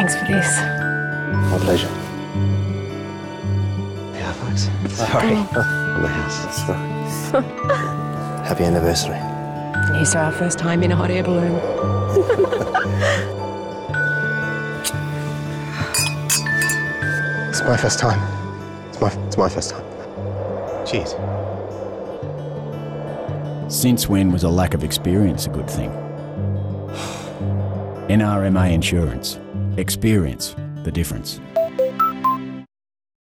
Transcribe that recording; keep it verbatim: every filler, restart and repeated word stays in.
Thanks for this. My pleasure. Yeah, thanks. Sorry. On the house. That's right. Happy anniversary. Here's to our first time in a hot air balloon. It's my first time. It's my, it's my first time. Cheers. Since when was a lack of experience a good thing? N R M A Insurance. Experience the difference.